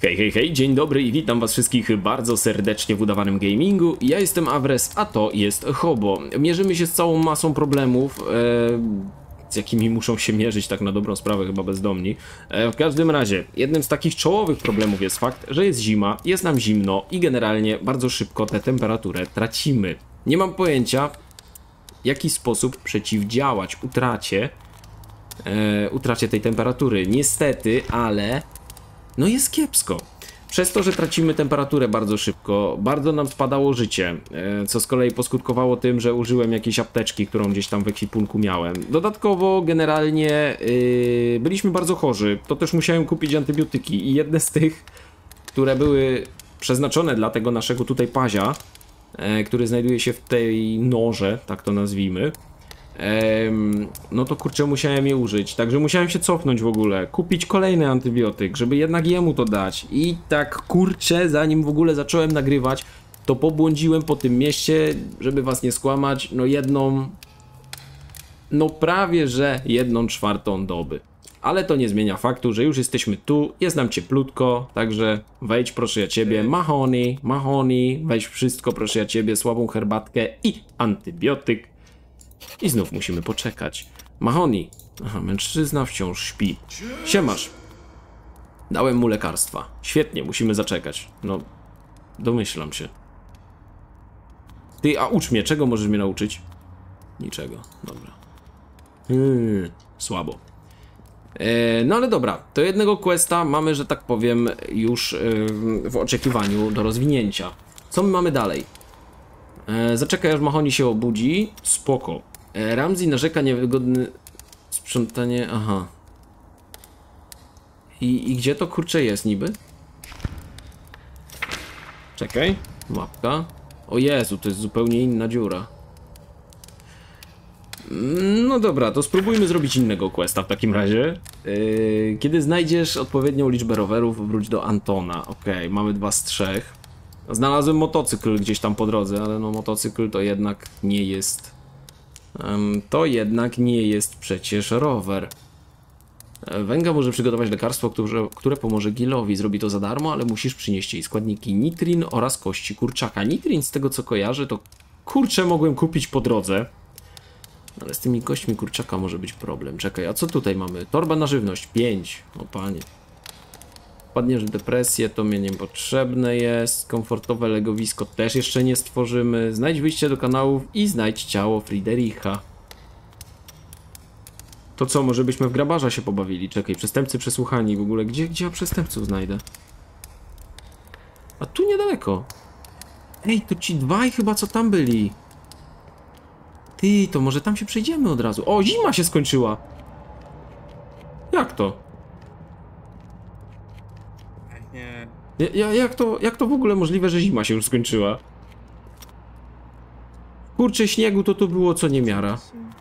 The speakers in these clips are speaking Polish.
Hej, hej, hej, dzień dobry i witam was wszystkich bardzo serdecznie w udawanym gamingu. Ja jestem Awres, a to jest Hobo. Mierzymy się z całą masą problemów, z jakimi muszą się mierzyć tak na dobrą sprawę chyba bezdomni. W każdym razie, jednym z takich czołowych problemów jest fakt, że jest zima, jest nam zimno i generalnie bardzo szybko tę temperaturę tracimy. Nie mam pojęcia, w jaki sposób przeciwdziałać utracie tej temperatury. Niestety, ale no jest kiepsko. Przez to, że tracimy temperaturę bardzo szybko, bardzo nam spadało życie, co z kolei poskutkowało tym, że użyłem jakiejś apteczki, którą gdzieś tam w ekwipunku miałem. Dodatkowo generalnie byliśmy bardzo chorzy, to też musiałem kupić antybiotyki i jedne z tych, które były przeznaczone dla tego naszego tutaj pazia, który znajduje się w tej norze, tak to nazwijmy, no to kurczę musiałem je użyć, także musiałem się cofnąć w ogóle, kupić kolejny antybiotyk, żeby jednak jemu to dać i tak kurczę, zanim w ogóle zacząłem nagrywać, to pobłądziłem po tym mieście, żeby was nie skłamać, no prawie że 1/4 doby. Ale to nie zmienia faktu, że już jesteśmy tu, jest nam cieplutko, także wejdź proszę ja ciebie, Mahoney, weź wszystko proszę ja ciebie, słabą herbatkę i antybiotyk. I znów musimy poczekać. Mahoney. Aha, mężczyzna wciąż śpi. Siemasz. Dałem mu lekarstwa. Świetnie, musimy zaczekać. No, domyślam się. Ty, a ucz mnie, czego możesz mnie nauczyć? Niczego, dobra. Słabo. No ale dobra, to jednego questa mamy, że tak powiem, już w oczekiwaniu do rozwinięcia. Co my mamy dalej? Zaczekaj aż Mahoney się obudzi. Spoko. Ramsey narzeka niewygodne sprzątanie. Aha. I gdzie to kurczę jest niby? Czekaj. Mapka. O Jezu, to jest zupełnie inna dziura. No dobra, to spróbujmy zrobić innego questa w takim razie. Kiedy znajdziesz odpowiednią liczbę rowerów, wróć do Antona. Okej, mamy 2 z 3. Znalazłem motocykl gdzieś tam po drodze, ale no motocykl to jednak nie jest... przecież rower. Węga może przygotować lekarstwo, które pomoże Gillowi. Zrobi to za darmo, ale musisz przynieść jej składniki nitrin oraz kości kurczaka. Nitrin, z tego co kojarzę, to kurczę mogłem kupić po drodze. Ale z tymi kośćmi kurczaka może być problem. Czekaj, a co tutaj mamy? Torba na żywność, 5. O panie. Wpadniesz w depresję, to mnie niepotrzebne jest. Komfortowe legowisko też jeszcze nie stworzymy. Znajdź wyjście do kanałów i znajdź ciało Friedricha. To co, może byśmy w grabarza się pobawili? Czekaj, przestępcy przesłuchani w ogóle. Gdzie ja przestępców znajdę? A tu niedaleko. Ej, to ci dwaj chyba co tam byli. Ty, to może tam się przejdziemy od razu. O, zima się skończyła. Jak to? Nie. Jak to w ogóle możliwe, że zima się już skończyła? Kurczę, śniegu to było co niemiara.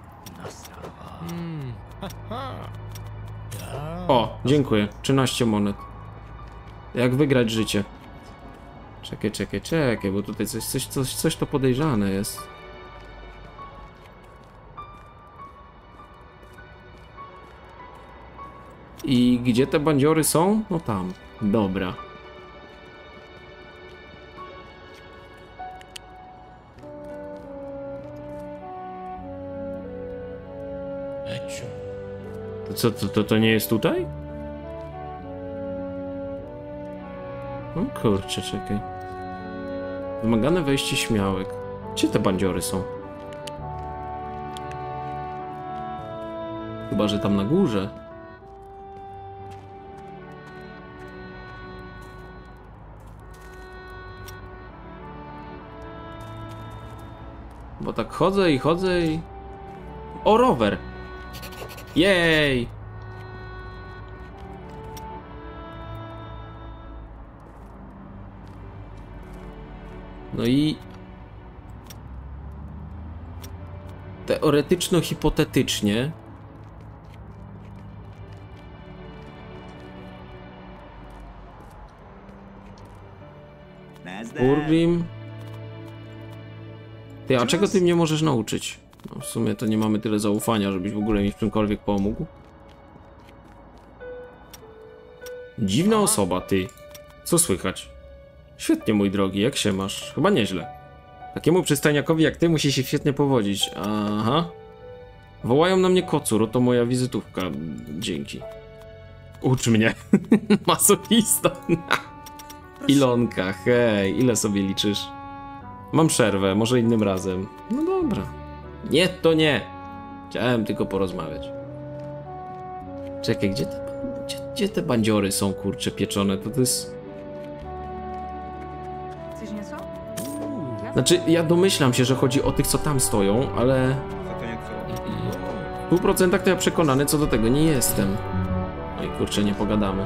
O, dziękuję. 13 monet. Jak wygrać życie? Czekaj, bo tutaj coś to podejrzane jest. I gdzie te bandziory są? No tam. Dobra. To nie jest tutaj? O kurczę, czekaj. Wymagane wejście śmiałek. Gdzie te bandziory są? Chyba, że tam na górze. Bo tak chodzę i... O, rower! Jej! No i... teoretyczno-hipotetycznie... Urbim... Ty, a czego ty mnie możesz nauczyć? No w sumie to nie mamy tyle zaufania, żebyś w ogóle mi w czymkolwiek pomógł. Dziwna osoba, ty. Co słychać? Świetnie, mój drogi, jak się masz? Chyba nieźle. Takiemu przystojniakowi jak ty musi się świetnie powodzić. Aha. Wołają na mnie kocur, oto moja wizytówka. Dzięki. Ucz mnie. Masochista. Ilonka, hej, ile sobie liczysz? Mam przerwę, może innym razem. No dobra. Nie, to nie. Chciałem tylko porozmawiać. Czekaj, gdzie te bandziory są, kurcze, pieczone? To jest... Chcesz nieco? Znaczy, ja domyślam się, że chodzi o tych, co tam stoją, ale... W 100% to ja przekonany co do tego nie jestem. No i kurczę, nie pogadamy.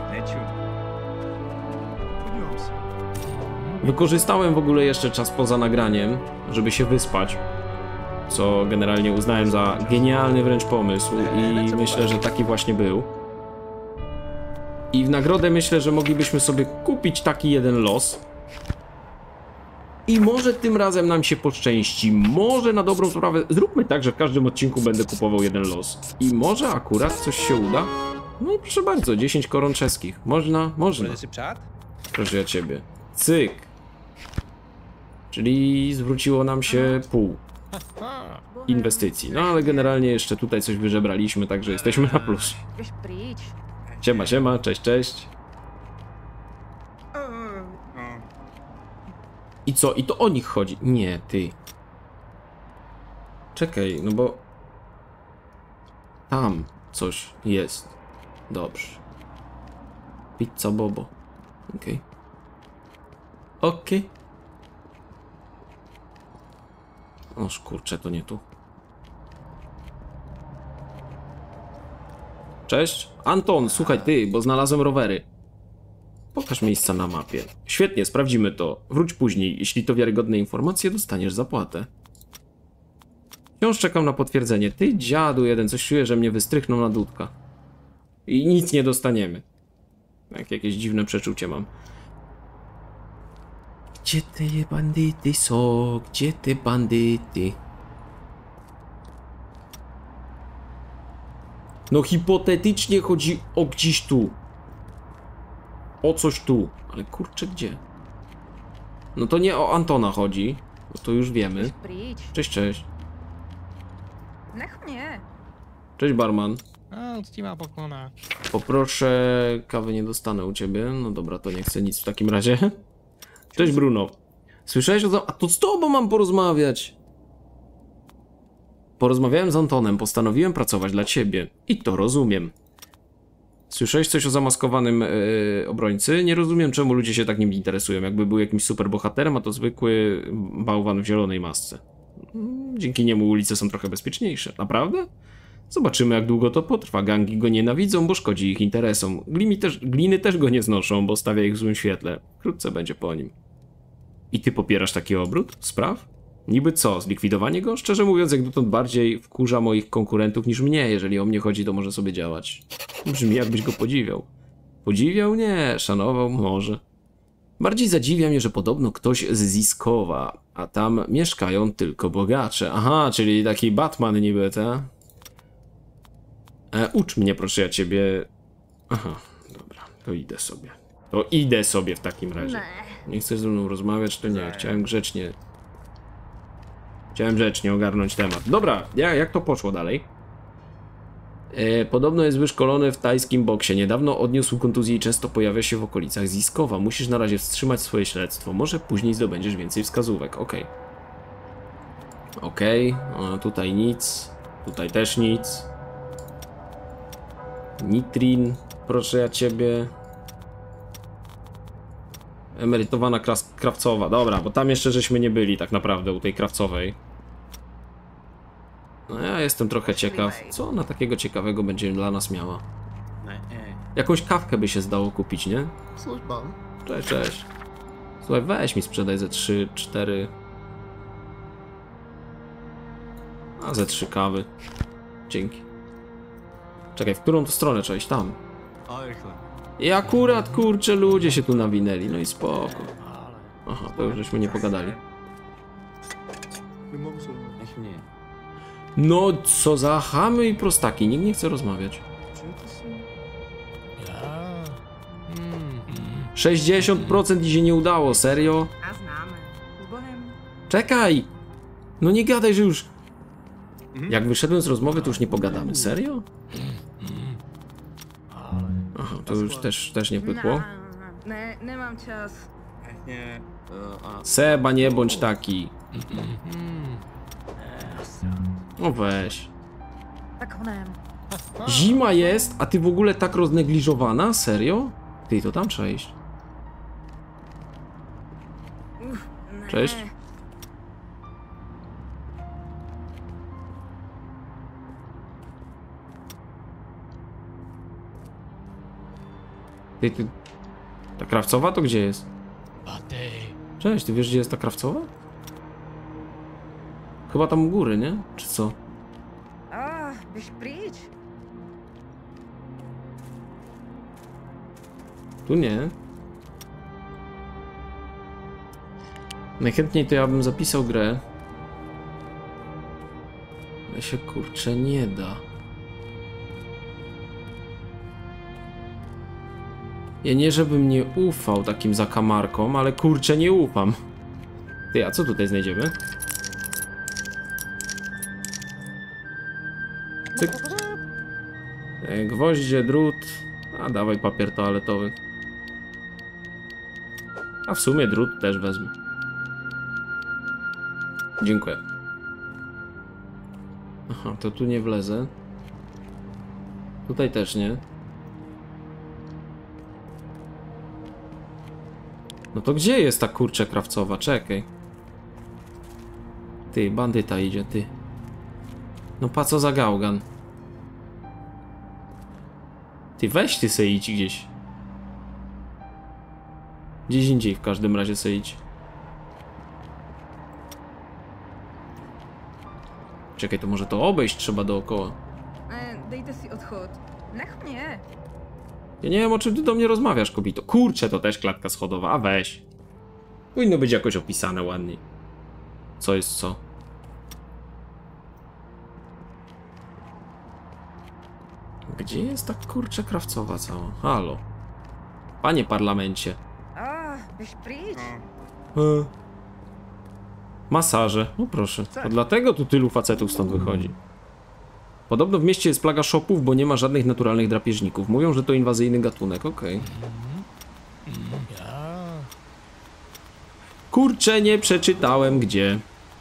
Wykorzystałem w ogóle jeszcze czas poza nagraniem, żeby się wyspać. Co generalnie uznałem za genialny wręcz pomysł i myślę, że taki właśnie był. I w nagrodę myślę, że moglibyśmy sobie kupić taki jeden los. I może tym razem nam się poszczęści, może na dobrą sprawę, zróbmy tak, że w każdym odcinku będę kupował jeden los. I może akurat coś się uda. No i proszę bardzo, 10 koron czeskich. Można. Proszę ja ciebie. Cyk. Czyli zwróciło nam się pół inwestycji. No ale generalnie jeszcze tutaj coś wyżebraliśmy, także jesteśmy na plus. Siema, siema, cześć, cześć. I co? I to o nich chodzi? Nie, ty. Czekaj, no bo... Tam coś jest. Dobrze. Pizza Bobo. Okej. Okej. Oż kurczę, to nie tu. Cześć. Anton, słuchaj ty, bo znalazłem rowery. Pokaż miejsca na mapie. Świetnie, sprawdzimy to. Wróć później. Jeśli to wiarygodne informacje, dostaniesz zapłatę. Wciąż czekam na potwierdzenie. Ty, dziadu jeden, coś czuję, że mnie wystrychną na dudka. I nic nie dostaniemy. Jakieś dziwne przeczucie mam. Gdzie te bandyty są? Gdzie te bandyty? No hipotetycznie chodzi o gdzieś tu. O coś tu. Ale kurczę, gdzie? No to nie o Antona chodzi. Bo to już wiemy. Cześć, cześć. Cześć, barman. Poproszę kawę, nie dostanę u ciebie. No dobra, to nie chcę nic w takim razie. Cześć, Bruno. Słyszałeś o to? A to z tobą mam porozmawiać. Porozmawiałem z Antonem, postanowiłem pracować dla ciebie. I to rozumiem. Słyszałeś coś o zamaskowanym obrońcy? Nie rozumiem, czemu ludzie się tak nim interesują. Jakby był jakimś superbohaterem, a to zwykły bałwan w zielonej masce. Dzięki niemu ulice są trochę bezpieczniejsze. Naprawdę? Zobaczymy, jak długo to potrwa. Gangi go nienawidzą, bo szkodzi ich interesom. Gliny też go nie znoszą, bo stawia ich w złym świetle. Wkrótce będzie po nim. I ty popierasz taki obrót spraw? Niby co, zlikwidowanie go? Szczerze mówiąc, jak dotąd bardziej wkurza moich konkurentów niż mnie. Jeżeli o mnie chodzi, to może sobie działać. Brzmi, jakbyś go podziwiał. Podziwiał? Nie. Szanował? Może. Bardziej zadziwia mnie, że podobno ktoś z Ziskowa, a tam mieszkają tylko bogacze. Aha, czyli taki Batman niby, ta? Ucz mnie, proszę ja ciebie. Aha, dobra, to idę sobie. To idę sobie w takim razie. Nie chcesz ze mną rozmawiać, to nie. Chciałem grzecznie ogarnąć temat. Dobra, jak to poszło dalej? Podobno jest wyszkolony w tajskim boksie. Niedawno odniósł kontuzję i często pojawia się w okolicach Ziskowa. Musisz na razie wstrzymać swoje śledztwo. Może później zdobędziesz więcej wskazówek. Okej. Okej. Tutaj nic. Tutaj też nic. Nitrin, proszę ja ciebie. Emerytowana krawcowa. Dobra, bo tam jeszcze żeśmy nie byli tak naprawdę u tej krawcowej. No ja jestem trochę ciekaw, co ona takiego ciekawego będzie dla nas miała. Jakąś kawkę by się zdało kupić, nie? Cześć, cześć. Słuchaj, weź mi sprzedaj ze 3, 4. A ze 3 kawy. Dzięki. Czekaj, w którą to stronę trzeba iść? Tam. I akurat, kurczę, ludzie się tu nawinęli, no i spoko. Aha, to już żeśmy nie pogadali. No, co za chamy i prostaki, nikt nie chce rozmawiać. 60% i się nie udało, serio? A znamy. Z Bogiem. Czekaj! No nie gadaj, że już... Jak wyszedłem z rozmowy, to już nie pogadamy, serio? Aha, to już też nie pykło. Nie mam czas. Nie. Seba, nie bądź taki. O weź. Tak onem. Zima jest, a ty w ogóle tak roznegliżowana? Serio? Ty, to tam trzeba iść. Cześć. Ty... Ta krawcowa to gdzie jest? Cześć, ty wiesz gdzie jest ta krawcowa? Chyba tam u góry, nie? Czy co? A, byś przyjdź. Tu nie. Najchętniej to ja bym zapisał grę. Ale się kurczę nie da. Ja nie żebym nie ufał takim zakamarkom, ale kurczę nie ufam. Ty, a co tutaj znajdziemy? Cyk. Gwoździe, drut. A dawaj papier toaletowy. A w sumie drut też wezmę. Dziękuję. Aha, to tu nie wlezę. Tutaj też nie. No to gdzie jest ta kurczę krawcowa? Czekaj. Ty, bandyta idzie, ty. No pa co za gałgan. Ty weź ty se idź gdzieś. Gdzieś indziej w każdym razie se idź. Czekaj, to może to obejść trzeba dookoła. Dejte si odchod. Nech mnie. Ja nie wiem, o czym ty do mnie rozmawiasz, kobito. Kurczę, to też klatka schodowa, a weź. Powinno być jakoś opisane ładniej. Co jest co. Gdzie jest ta kurczę krawcowa cała? Halo. Panie parlamencie. A, byś przyjdź. Masaże. No proszę. To dlatego tu tylu facetów stąd wychodzi. Podobno w mieście jest plaga szopów, bo nie ma żadnych naturalnych drapieżników. Mówią, że to inwazyjny gatunek. Okej. Kurczę, nie przeczytałem gdzie.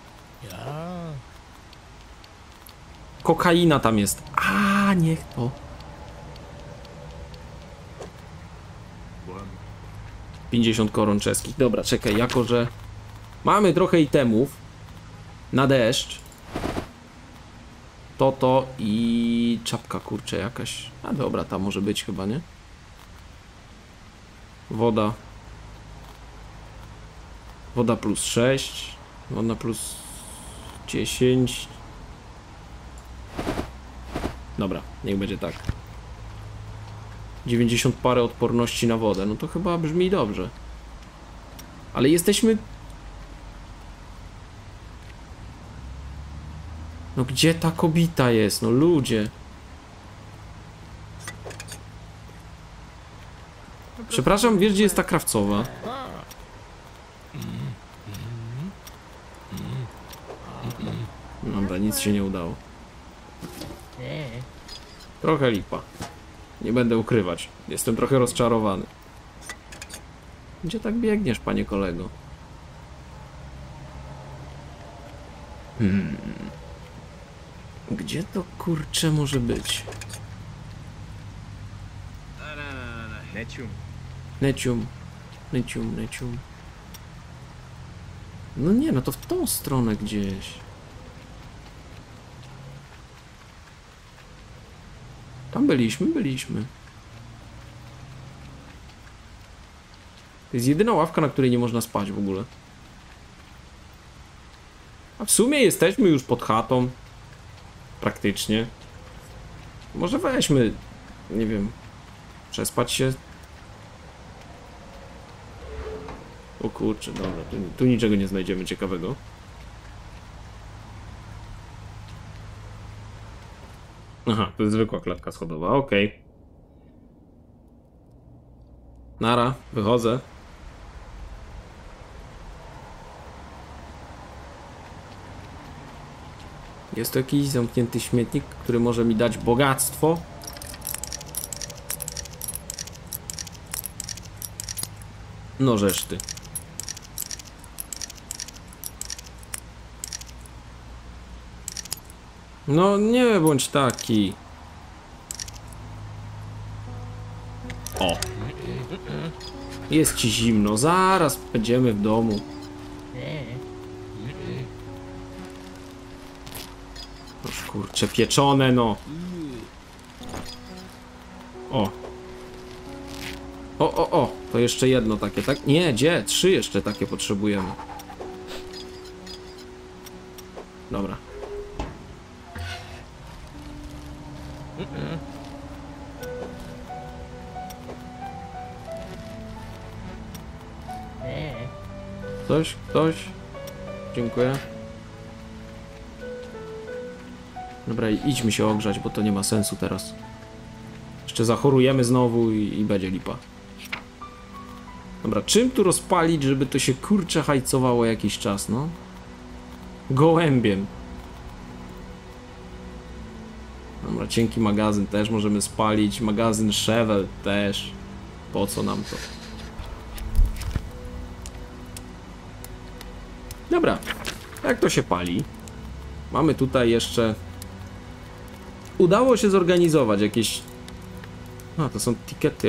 Kokaina tam jest. A, niech to. Byłem. 50 koron czeskich. Dobra, czekaj, jako że mamy trochę itemów na deszcz. To i czapka, kurczę, jakaś. A dobra, ta może być chyba, nie? Woda. Woda plus 6. Woda plus 10. Dobra, niech będzie tak. 90 parę odporności na wodę. No to chyba brzmi dobrze. Ale jesteśmy... No gdzie ta kobita jest? No ludzie. Przepraszam, wiesz gdzie jest ta krawcowa? Dobra, nic się nie udało. Trochę lipa. Nie będę ukrywać. Jestem trochę rozczarowany. Gdzie tak biegniesz, panie kolego? Gdzie to kurczę może być? Necium. Necium. Necium, necium. No nie, no to w tą stronę gdzieś. Tam byliśmy. To jest jedyna ławka, na której nie można spać w ogóle. A w sumie jesteśmy już pod chatą. Praktycznie. Może weźmy, nie wiem, przespać się. O kurczę, dobra, tu niczego nie znajdziemy ciekawego. Aha, to jest zwykła klatka schodowa, okej. Nara, wychodzę. Jest to jakiś zamknięty śmietnik, który może mi dać bogactwo. No żeż ty. No nie bądź taki. O. Jest ci zimno, zaraz będziemy w domu. Noż kurczę, pieczone no. O. O, to jeszcze jedno takie, tak? Nie, gdzie? 3 jeszcze takie potrzebujemy. Dobra. Ktoś? Dziękuję. Dobra, idźmy się ogrzać, bo to nie ma sensu teraz. Jeszcze zachorujemy znowu i będzie lipa. Dobra, czym tu rozpalić, żeby to się kurczę hajcowało jakiś czas, no? Gołębiem. Dobra, cienki magazyn też możemy spalić. Magazyn Chevel też. Po co nam to? Dobra, jak to się pali? Mamy tutaj jeszcze... Udało się zorganizować jakieś... A, to są tikety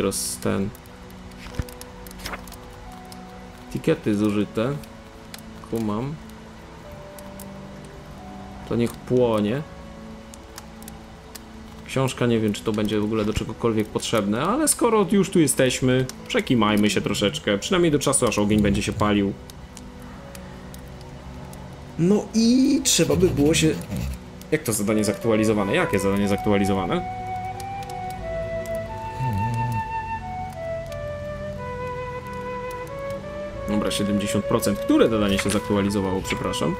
Tikety zużyte. Kumam. To niech płonie. Książka, nie wiem, czy to będzie w ogóle do czegokolwiek potrzebne, ale skoro już tu jesteśmy, przekimajmy się troszeczkę. Przynajmniej do czasu, aż ogień będzie się palił. No i trzeba by było się... Jak to zadanie zaktualizowane? Jakie zadanie zaktualizowane? Dobra, 70%. Które zadanie się zaktualizowało? Przepraszam.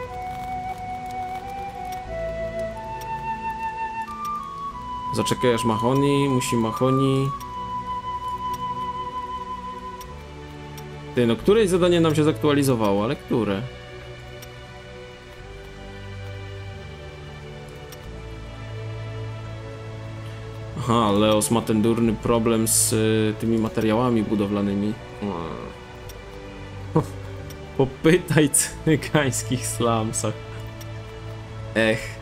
Zaczekaj aż Mahoni, musi Mahoni... Ty, no któreś zadanie nam się zaktualizowało, ale które? Aha, Leos ma ten durny problem z tymi materiałami budowlanymi. Popytaj cygańskich slumsach. Ech.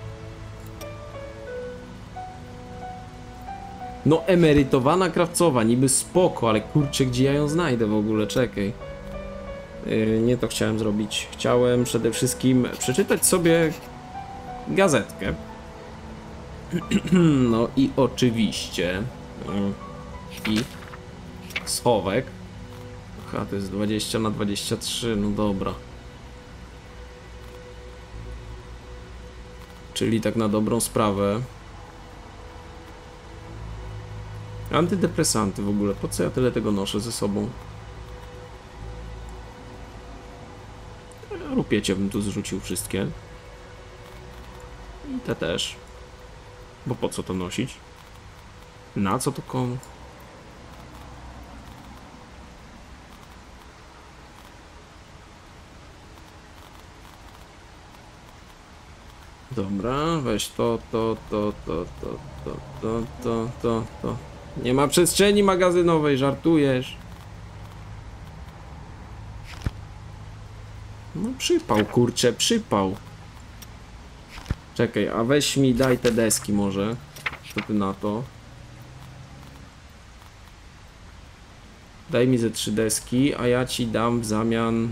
No emerytowana krawcowa, niby spoko, ale kurczę, gdzie ja ją znajdę w ogóle, czekaj. Nie to chciałem zrobić. Chciałem przede wszystkim przeczytać sobie gazetkę. No i oczywiście i schowek. Aha, to jest 20×23, no dobra. Czyli tak na dobrą sprawę. Antydepresanty w ogóle, po co ja tyle tego noszę ze sobą? Rupiecie bym tu zrzucił wszystkie. I te też. Bo po co to nosić? Na co to komu? Dobra, weź to. Nie ma przestrzeni magazynowej, żartujesz. No przypał, kurczę, przypał. Czekaj, a weź mi, daj te deski może. Co ty na to? Daj mi ze 3 deski, a ja ci dam w zamian...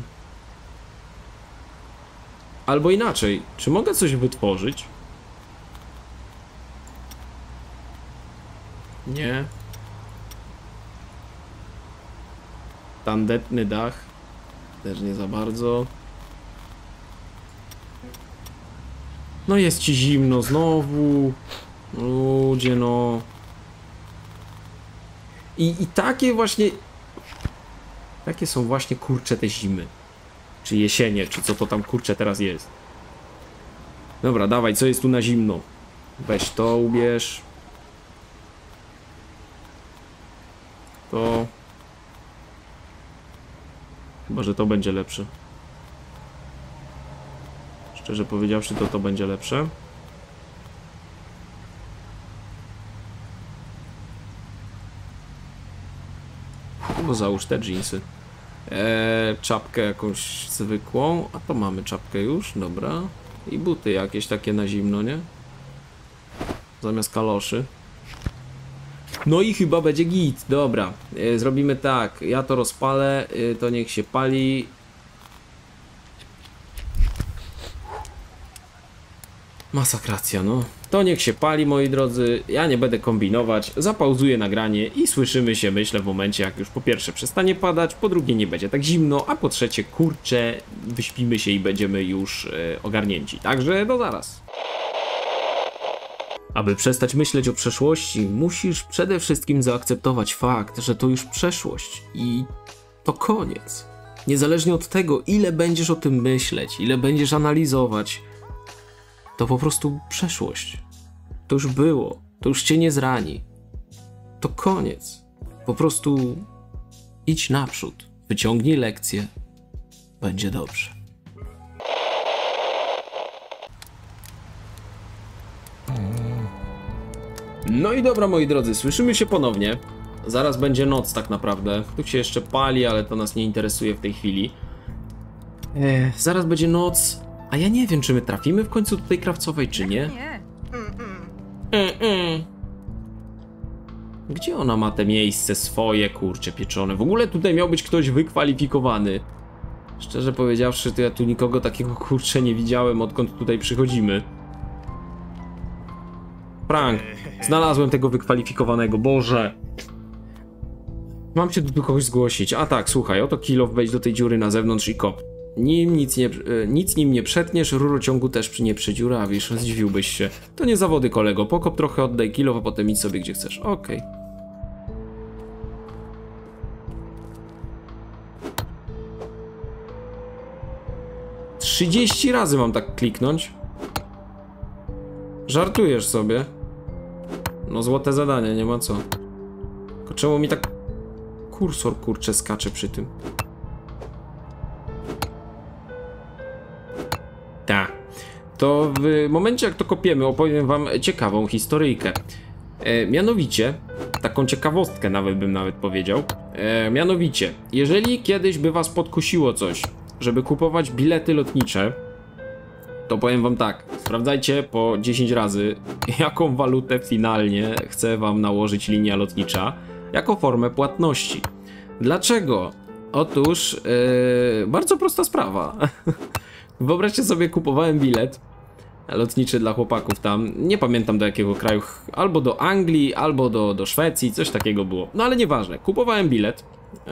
Albo inaczej, czy mogę coś wytworzyć? Nie. Tandetny dach. Też nie za bardzo. No jest ci zimno znowu. Ludzie no. I takie właśnie... Takie są właśnie kurcze te zimy. Czy jesienie, czy co to tam kurcze teraz jest. Dobra, dawaj, co jest tu na zimno? Weź to, ubierz. To. Chyba, że to będzie lepsze. Szczerze powiedziawszy, to będzie lepsze. No załóż te dżinsy. Czapkę jakąś zwykłą. A to mamy czapkę już, dobra. I buty jakieś takie na zimno, nie? Zamiast kaloszy. No i chyba będzie git, dobra. Zrobimy tak, ja to rozpalę, to niech się pali. Masakracja, no. To niech się pali, moi drodzy. Ja nie będę kombinować. Zapauzuję nagranie i słyszymy się, myślę, w momencie, jak już po pierwsze przestanie padać, po drugie nie będzie tak zimno, a po trzecie, kurczę, wyśpimy się i będziemy już ogarnięci. Także do zaraz. Aby przestać myśleć o przeszłości, musisz przede wszystkim zaakceptować fakt, że to już przeszłość i to koniec. Niezależnie od tego, ile będziesz o tym myśleć, ile będziesz analizować, to po prostu przeszłość. To już było, to już cię nie zrani. To koniec. Po prostu idź naprzód, wyciągnij lekcję, będzie dobrze. No i dobra, moi drodzy, słyszymy się ponownie. Zaraz będzie noc tak naprawdę. Tu się jeszcze pali, ale to nas nie interesuje w tej chwili. Zaraz będzie noc, a ja nie wiem, czy my trafimy w końcu do tej krawcowej, czy nie. Gdzie ona ma te miejsce swoje, kurcze pieczone? W ogóle tutaj miał być ktoś wykwalifikowany. Szczerze powiedziawszy, to ja tu nikogo takiego, kurcze, nie widziałem, odkąd tutaj przychodzimy. Frank, znalazłem tego wykwalifikowanego, Boże. Mam się tu kogoś zgłosić. A tak, słuchaj, oto kill-off, wejdź do tej dziury na zewnątrz i kop. Nic nim nie przetniesz, rurociągu też nie przedziurawisz, zdziwiłbyś się. To nie zawody, kolego, pokop trochę, oddaj kill-off, a potem idź sobie gdzie chcesz. Okej. 30 razy mam tak kliknąć? Żartujesz sobie? No złote zadanie, nie ma co. Tylko czemu mi tak kursor, kurczę, skacze przy tym? Tak. To w momencie, jak to kopiemy, opowiem wam ciekawą historyjkę. Mianowicie, taką ciekawostkę bym powiedział. Mianowicie, jeżeli kiedyś by was podkusiło coś, żeby kupować bilety lotnicze, to powiem wam tak, sprawdzajcie po 10 razy, jaką walutę finalnie chce wam nałożyć linia lotnicza jako formę płatności. Dlaczego? Otóż, bardzo prosta sprawa. Wyobraźcie sobie, kupowałem bilet lotniczy dla chłopaków tam, nie pamiętam do jakiego kraju, albo do Anglii, albo do Szwecji, coś takiego było. No ale nieważne, kupowałem bilet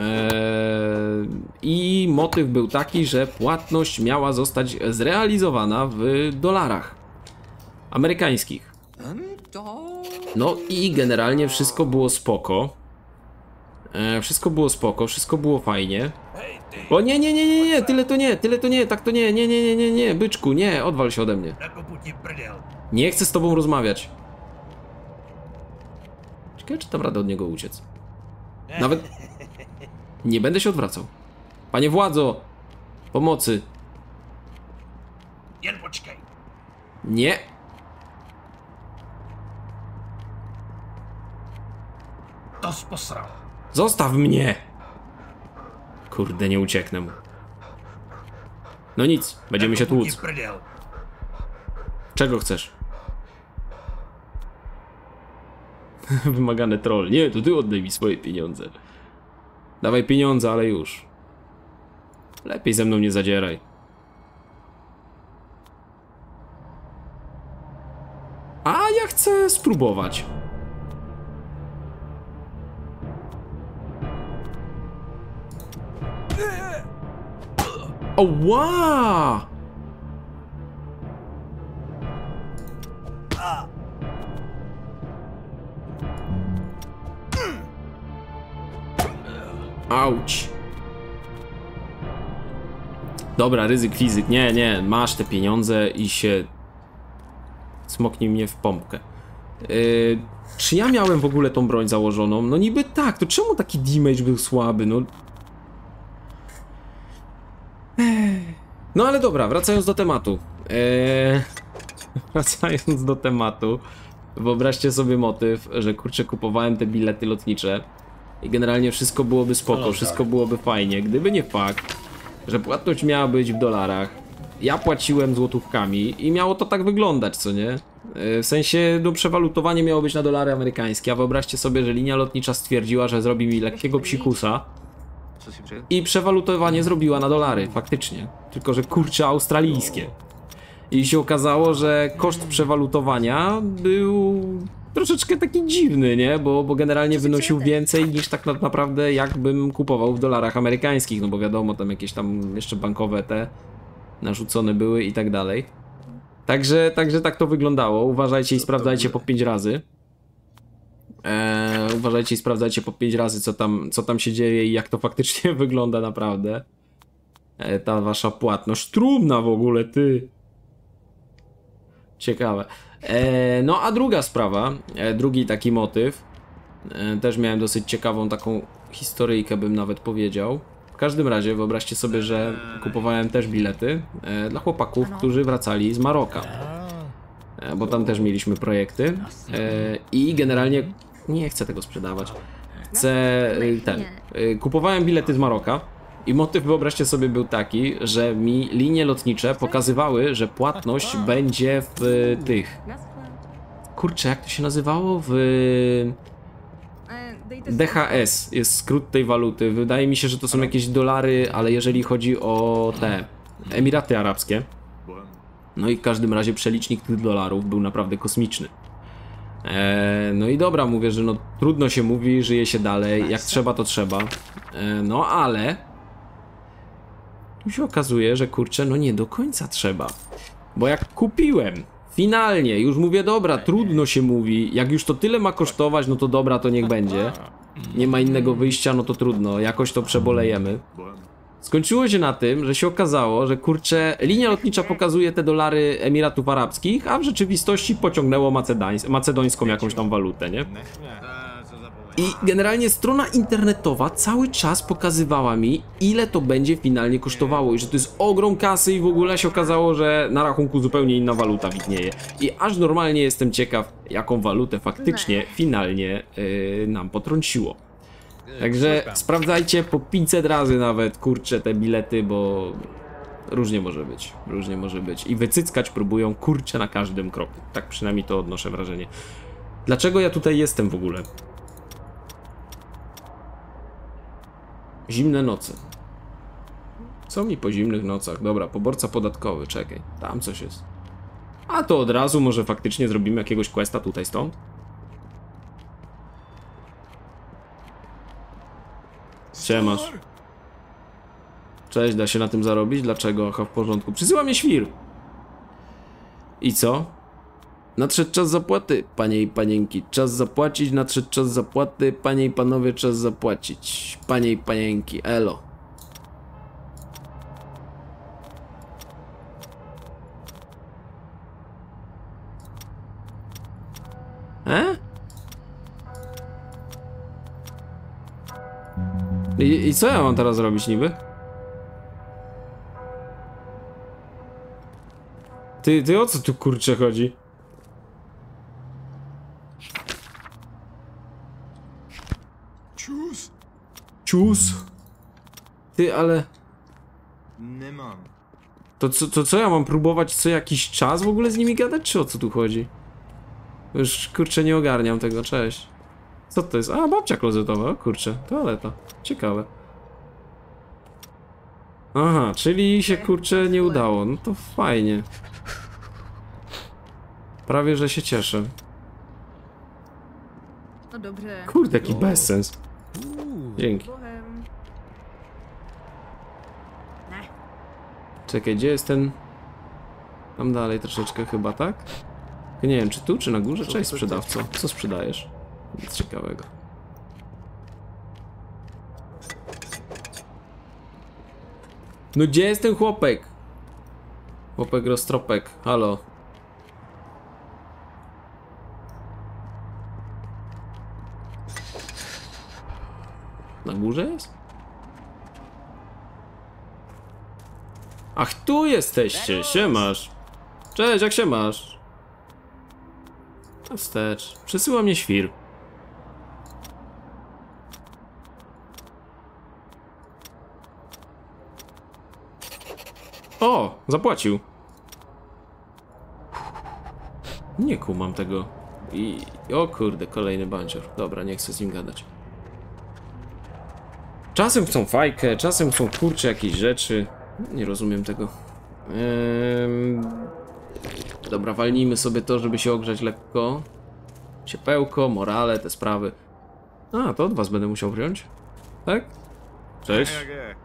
i motyw był taki, że płatność miała zostać zrealizowana w dolarach amerykańskich. No i generalnie wszystko było spoko. Wszystko było fajnie. O nie, tyle to nie, tak to nie, byczku, nie, odwal się ode mnie. Nie chcę z tobą rozmawiać. Ciekawe, czy tam radę od niego uciec. Nawet nie będę się odwracał. Panie władzo, pomocy. Nie. Zostaw mnie! Kurde, nie ucieknę mu. No nic, będziemy się tłuc. Czego chcesz? Wymagany troll. Nie, to ty oddaj mi swoje pieniądze. Dawaj pieniądze, ale już. Lepiej ze mną nie zadzieraj. A ja chcę spróbować. Oła! Auć. Dobra, ryzyk fizyk. Nie, masz te pieniądze i się... Smoknij mnie w pompkę. Czy ja miałem w ogóle tą broń założoną? No niby tak, to czemu taki damage był słaby? No... No ale dobra, wracając do tematu. Wracając do tematu. Wyobraźcie sobie motyw, że kurczę kupowałem te bilety lotnicze i generalnie wszystko byłoby spoko, wszystko byłoby fajnie, gdyby nie fakt, że płatność miała być w dolarach. Ja płaciłem złotówkami i miało to tak wyglądać, co nie? W sensie, no przewalutowanie miało być na dolary amerykańskie, a wyobraźcie sobie, że linia lotnicza stwierdziła, że zrobi mi lekkiego psikusa i przewalutowanie zrobiła na dolary, faktycznie. Tylko, że kurczę australijskie. I się okazało, że koszt przewalutowania był troszeczkę taki dziwny, nie? Bo generalnie wynosił więcej niż tak naprawdę jakbym kupował w dolarach amerykańskich, no bo wiadomo, tam jakieś tam jeszcze bankowe te narzucone były i tak dalej. Także tak to wyglądało. Uważajcie i sprawdzajcie po 5 razy. Uważajcie i sprawdzajcie po 5 razy, co tam się dzieje i jak to faktycznie wygląda naprawdę. Ta wasza płatność. Trudna w ogóle, ty. Ciekawe. No a druga sprawa, drugi taki motyw. Też miałem dosyć ciekawą taką historyjkę, bym nawet powiedział. W każdym razie wyobraźcie sobie, że kupowałem też bilety dla chłopaków, którzy wracali z Maroka. Bo tam też mieliśmy projekty. I generalnie nie chcę tego sprzedawać. Kupowałem bilety z Maroka. I motyw, wyobraźcie sobie, był taki, że mi linie lotnicze pokazywały, że płatność będzie w tych... Kurczę, jak to się nazywało? W... DHS jest skrót tej waluty. Wydaje mi się, że to są jakieś dolary, ale jeżeli chodzi o te Emiraty Arabskie. No i w każdym razie przelicznik tych dolarów był naprawdę kosmiczny. No i dobra, mówię, że no trudno się mówi, żyje się dalej, jak trzeba to trzeba. No ale... Tu się okazuje, że kurczę, no nie do końca trzeba. Bo jak kupiłem, finalnie, już mówię, dobra, trudno się mówi, jak już to tyle ma kosztować, no to dobra, to niech będzie. Nie ma innego wyjścia, no to trudno, jakoś to przebolejemy. Skończyło się na tym, że się okazało, że kurczę, linia lotnicza pokazuje te dolary Emiratów Arabskich, a w rzeczywistości pociągnęło macedońską jakąś tam walutę, nie? I generalnie strona internetowa cały czas pokazywała mi, ile to będzie finalnie kosztowało i że to jest ogrom kasy i w ogóle się okazało, że na rachunku zupełnie inna waluta widnieje. I aż normalnie jestem ciekaw, jaką walutę faktycznie finalnie nam potrąciło. Także sprawdzajcie po 500 razy nawet, kurczę, te bilety, bo różnie może być, różnie może być. I wycyckać próbują, kurczę, na każdym kroku. Tak przynajmniej to odnoszę wrażenie. Dlaczego ja tutaj jestem w ogóle? Zimne noce. Co mi po zimnych nocach? Dobra, poborca podatkowy, czekaj. Tam coś jest. A to od razu może faktycznie zrobimy jakiegoś questa tutaj stąd? Siemasz. Cześć, da się na tym zarobić? Dlaczego? Aha, w porządku. Przysyła mnie świr. I co? Nadszedł czas zapłaty, panie i panienki. Czas zapłacić, nadszedł czas zapłaty, panie i panowie, czas zapłacić. Panie i panienki, elo. I co ja mam teraz robić niby? Ty o co tu kurczę chodzi? Cius? Ty, ale... Nie mam. To co ja mam próbować co jakiś czas w ogóle z nimi gadać, czy o co tu chodzi? Już kurczę nie ogarniam tego, cześć. Co to jest? A, babcia klozetowa, o kurczę, toaleta. Ciekawe. Aha, czyli się kurczę nie udało, no to fajnie. Prawie, że się cieszę. No dobrze. Kurde, jaki bezsens. Dzięki. Bohem. Ne. Czekaj, gdzie jest ten... Tam dalej troszeczkę chyba, tak? Nie wiem, czy tu, czy na górze? Cześć, sprzedawco. Co sprzedajesz? Nic ciekawego. No gdzie jest ten chłopek? Chłopek roztropek, halo. Na górze jest? Ach, tu jesteście, siemasz. Cześć, jak się masz? A wstecz, przesyła mnie świr. O, zapłacił. Nie kumam tego. O kurde, kolejny bandzior. Dobra, nie chcę z nim gadać. Czasem chcą fajkę, czasem chcą kurcze jakieś rzeczy. Nie rozumiem tego. Dobra, walnijmy sobie to, żeby się ogrzać lekko. Ciepełko, morale, te sprawy. A, to od was będę musiał wziąć. Tak? Cześć.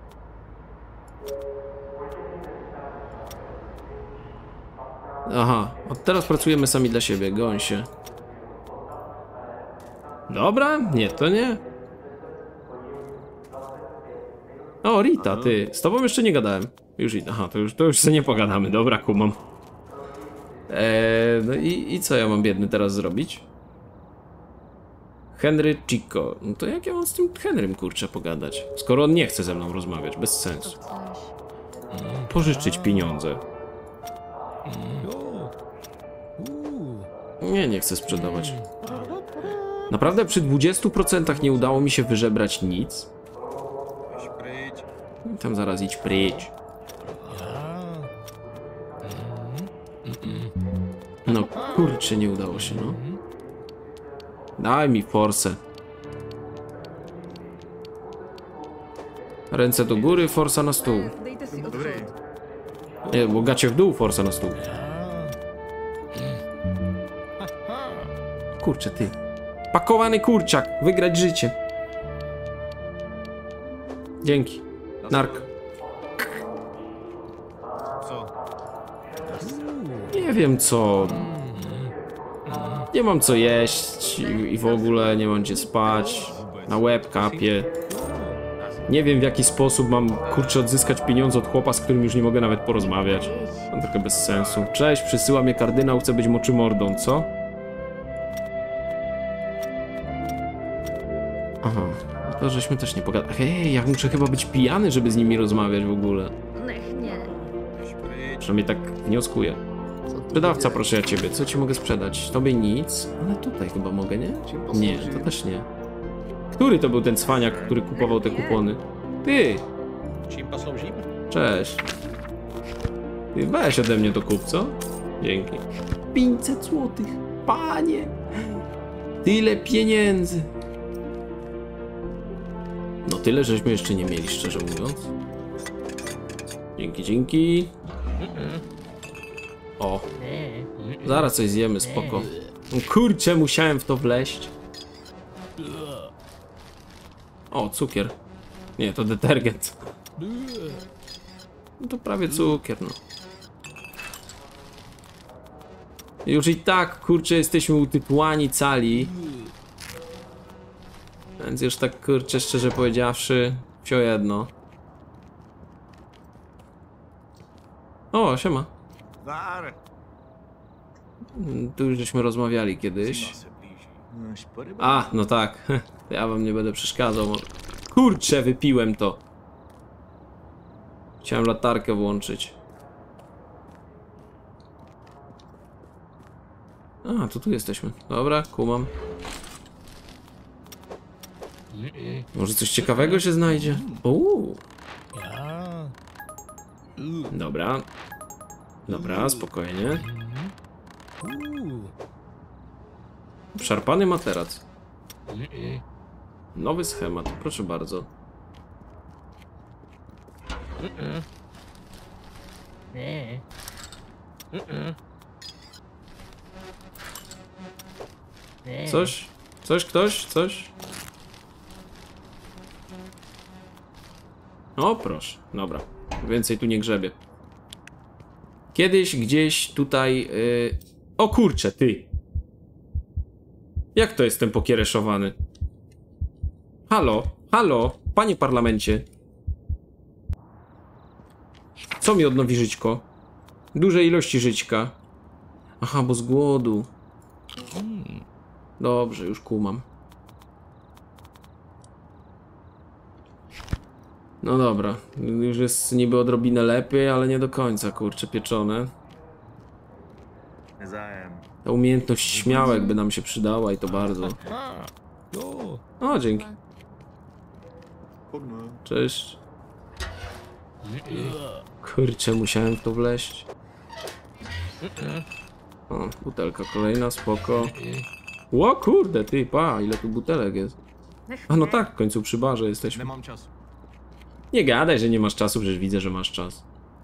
Aha, od teraz pracujemy sami dla siebie, goń się. Dobra, nie, to nie. O, Rita, ty, z tobą jeszcze nie gadałem. Już, aha, to już sobie nie pogadamy, dobra, kumam. No i co ja mam biedny teraz zrobić? Henry Chico. No to jak ja mam z tym Henrym, kurczę, pogadać? Skoro on nie chce ze mną rozmawiać, bez sensu. Pożyczyć pieniądze. Nie chcę sprzedawać. Naprawdę przy 20% nie udało mi się wyżebrać nic? Tam zaraz idź pryć. No kurczę, nie udało się, no. Daj mi forsę. Ręce do góry, forsa na stół. Dejte si odchod. Nie, bo gacie w dół, forsa na stół. Kurczę, ty. Pakowany kurczak, wygrać życie. Dzięki. Nark. Co? Nie wiem co. Nie mam co jeść i w ogóle nie mam gdzie spać. Na łeb kapie. Nie wiem w jaki sposób mam, kurczę, odzyskać pieniądze od chłopa, z którym już nie mogę nawet porozmawiać. To trochę bez sensu. Cześć, przysyła mnie kardynał, chce być moczymordą, co? Aha, to żeśmy też nie pogadali. Hej, ja muszę chyba być pijany, żeby z nimi rozmawiać w ogóle. Nech nie. Przynajmniej tak wnioskuję. Sprzedawca, proszę ja ciebie, co ci mogę sprzedać? Tobie nic, ale tutaj chyba mogę, nie? Nie, to też nie. Który to był ten cwaniak, który kupował te kupony? Ty! Cześć. Ty weź ode mnie to kup, co? Dzięki. 500 złotych, panie! Tyle pieniędzy! No tyle, żeśmy jeszcze nie mieli, szczerze mówiąc. Dzięki, dzięki. O. Zaraz coś zjemy, spoko. Kurczę, musiałem w to wleźć. O, cukier. Nie, to detergent. No to prawie cukier, no. Już i tak, kurczę, jesteśmy utytułani cali. Więc już tak, kurczę, szczerze powiedziawszy, wsio jedno. O, siema. Tu już żeśmy rozmawiali kiedyś. A, no tak. Ja wam nie będę przeszkadzał. Kurczę, wypiłem to. Chciałem latarkę włączyć. A, to tu jesteśmy. Dobra, kumam. Może coś ciekawego się znajdzie? Dobra. Dobra, spokojnie. Szarpany materac. Nowy schemat, proszę bardzo. Coś? Coś, ktoś? Coś? O, proszę, dobra. Więcej tu nie grzebie. Kiedyś, gdzieś tutaj... O kurczę, ty! Jak to jestem pokiereszowany? Halo, halo, panie parlamencie. Co mi odnowi żyćko? Duże ilości żyćka. Aha, bo z głodu. Dobrze, już kumam. No dobra, już jest niby odrobinę lepiej, ale nie do końca, kurczę, pieczone. Nezájem. Ta umiejętność śmiałek by nam się przydała i to bardzo. O, dzięki. Pojďme. Cześć. Kurczę, musiałem w to wleźć. O, butelka kolejna, spoko. Ło, kurde, ty, pa, ile tu butelek jest. A no tak, w końcu przy barze jesteśmy. Nemám čas. Nie gadaj, że nie masz czasu, przecież widzę, że masz czas.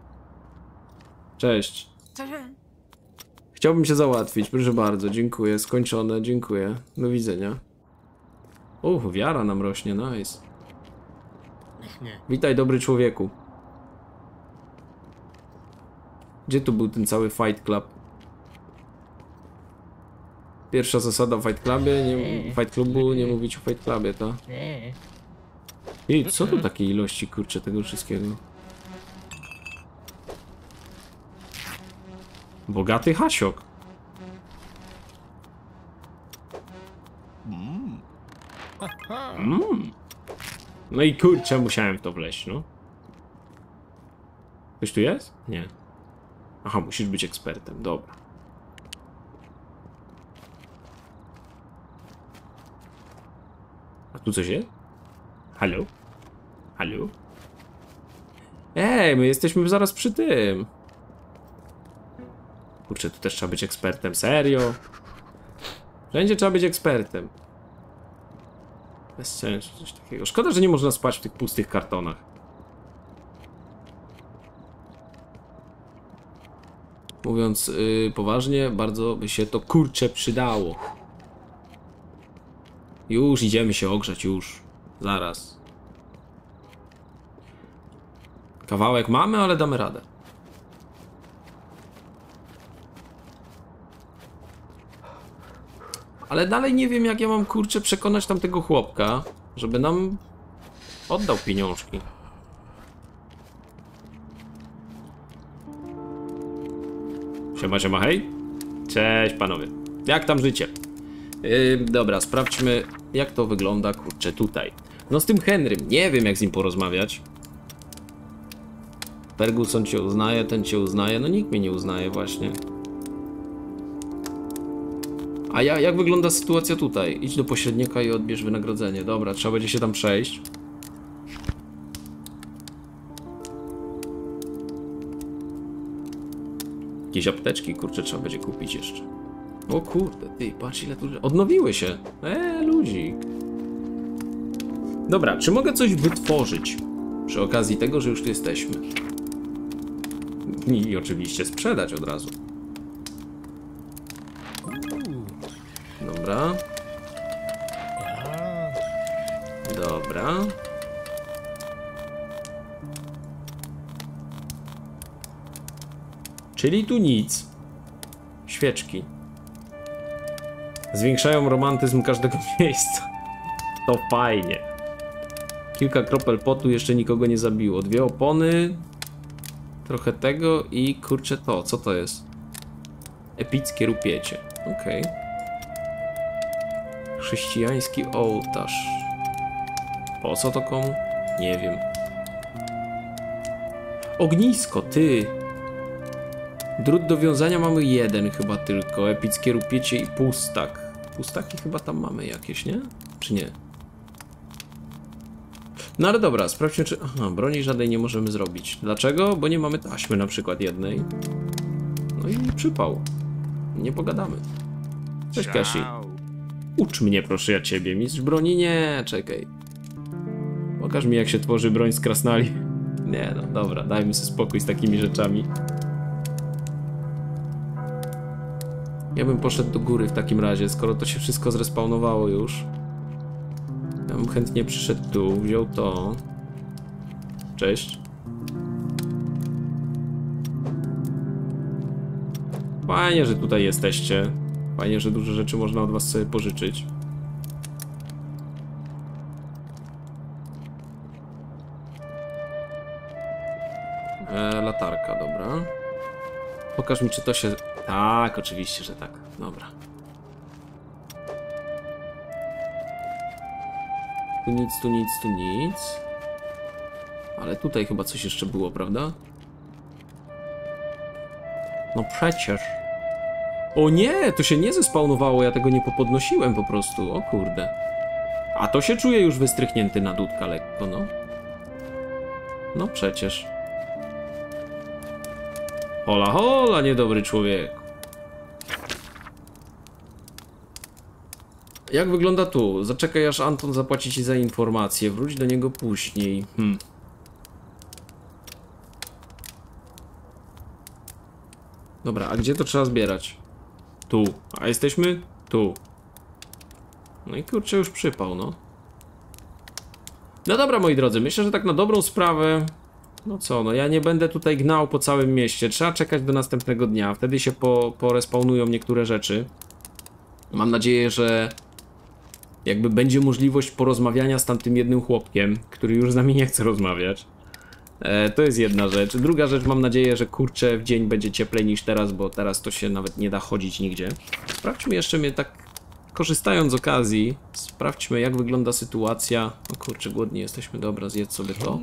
Cześć. Cože? Chciałbym się załatwić, proszę bardzo, dziękuję, skończone, dziękuję. Do widzenia. Wiara nam rośnie, nice. Witaj, dobry człowieku. Gdzie tu był ten cały Fight Club? Pierwsza zasada w Fight Clubie, Fight Clubu, nie mówić o Fight Clubie, to. I co tu takiej ilości, kurczę, tego wszystkiego? Bogaty hasiok. No i kurczę, musiałem w to wleźć, no. Ktoś tu jest? Nie. Aha, musisz być ekspertem, dobra. A tu coś jest? Halo? Halo? Ej, my jesteśmy zaraz przy tym. Kurczę, tu też trzeba być ekspertem, serio? Wszędzie trzeba być ekspertem. Bez sensu, coś takiego. Szkoda, że nie można spać w tych pustych kartonach. Mówiąc poważnie, bardzo by się to kurczę przydało. Już idziemy się ogrzać, już. Zaraz. Kawałek mamy, ale damy radę. Ale dalej nie wiem, jak ja mam, kurczę, przekonać tamtego chłopka, żeby nam oddał pieniążki. Siema, siema, hej. Cześć, panowie. Jak tam życie? Dobra, sprawdźmy, jak to wygląda, kurczę, tutaj. No z tym Henrym, nie wiem, jak z nim porozmawiać. Ferguson cię uznaje, ten cię uznaje, no nikt mnie nie uznaje właśnie. A jak wygląda sytuacja tutaj? Idź do pośrednika i odbierz wynagrodzenie. Dobra, trzeba będzie się tam przejść. Jakieś apteczki, kurczę, trzeba będzie kupić jeszcze. O kurde, ty, patrz ile tu... Odnowiły się. Ludzik. Dobra, czy mogę coś wytworzyć? Przy okazji tego, że już tu jesteśmy. I oczywiście sprzedać od razu. Dobra. Dobra. Czyli tu nic. Świeczki. Zwiększają romantyzm każdego miejsca. To fajnie. Kilka kropel potu, jeszcze nikogo nie zabiło. 2 opony. Trochę tego i kurczę to. Co to jest? Epickie rupiecie. Okej. Chrześcijański ołtarz. Po co to komu? Nie wiem. Ognisko, ty! Drut do wiązania mamy 1 chyba tylko. Epickie rupiecie i pustak. Pustaki chyba tam mamy jakieś, nie? Czy nie? No ale dobra, sprawdźmy czy... Aha, broni żadnej nie możemy zrobić. Dlaczego? Bo nie mamy taśmy na przykład jednej. No i przypał. Nie pogadamy. Cześć Kashi. Ucz mnie proszę ja ciebie, mistrz broni? Nie, czekaj. Pokaż mi jak się tworzy broń z krasnali. Nie no, dobra, dajmy sobie spokój z takimi rzeczami. Ja bym poszedł do góry w takim razie, skoro to się wszystko zrespawnowało już. Ja bym chętnie przyszedł tu, wziął to. Cześć. Fajnie, że tutaj jesteście. Fajnie, że dużo rzeczy można od was sobie pożyczyć. Latarka, dobra. Pokaż mi, czy to się... Tak, oczywiście, że tak. Dobra. Tu nic, tu nic, tu nic. Ale tutaj chyba coś jeszcze było, prawda? No przecież. O nie, to się nie zespawnowało, ja tego nie popodnosiłem po prostu, o kurde. A to się czuje już wystrychnięty na dudka lekko, no. No przecież. Hola, hola, niedobry człowiek. Jak wygląda tu? Zaczekaj, aż Anton zapłaci ci za informację. Wróć do niego później. Dobra, a gdzie to trzeba zbierać? Tu. A jesteśmy? Tu. No i kurczę, już przypał, no. No dobra, moi drodzy, myślę, że tak na dobrą sprawę... No co, no ja nie będę tutaj gnał po całym mieście. Trzeba czekać do następnego dnia. Wtedy się porespawnują niektóre rzeczy. Mam nadzieję, że... jakby będzie możliwość porozmawiania z tamtym jednym chłopkiem, który już z nami nie chce rozmawiać. To jest jedna rzecz. Druga rzecz, mam nadzieję, że kurczę w dzień będzie cieplej niż teraz, bo teraz to się nawet nie da chodzić nigdzie. Sprawdźmy jeszcze mnie tak, korzystając z okazji, sprawdźmy jak wygląda sytuacja. O kurczę, głodni jesteśmy, dobra, zjedz sobie to.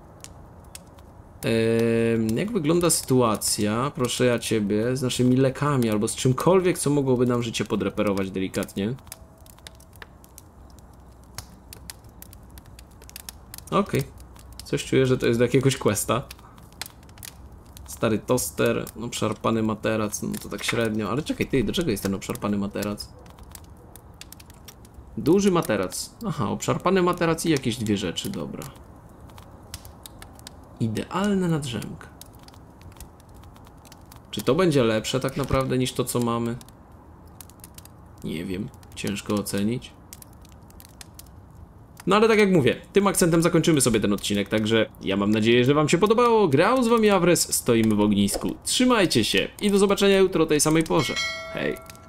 Jak wygląda sytuacja, proszę ja ciebie, z naszymi lekami albo z czymkolwiek, co mogłoby nam życie podreperować delikatnie. Okej. Coś czuję, że to jest do jakiegoś questa. Stary toster, obszarpany materac, no to tak średnio. Ale czekaj, ty, do czego jest ten obszarpany materac? Duży materac. Aha, obszarpany materac i jakieś dwie rzeczy, dobra. Idealna na drzemkę. Czy to będzie lepsze tak naprawdę niż to, co mamy? Nie wiem, ciężko ocenić. No ale tak jak mówię, tym akcentem zakończymy sobie ten odcinek, także ja mam nadzieję, że wam się podobało. Grał z wami Awres, stoimy w ognisku. Trzymajcie się i do zobaczenia jutro o tej samej porze. Hej!